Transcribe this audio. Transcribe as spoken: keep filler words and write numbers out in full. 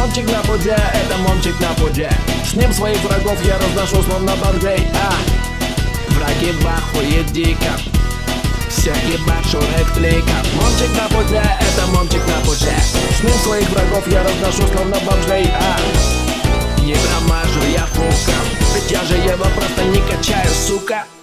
Момчик на пуде, это момчик на пуде. С ним своих врагов я разношу словно Барклей. А враги в ахуе дико, всякий башурек клейка. Момчик на пуде, это момчик на пуде. С ним своих врагов я разношу словно бомжей. А не промажу я фука, ведь я же его просто не качаю, сука.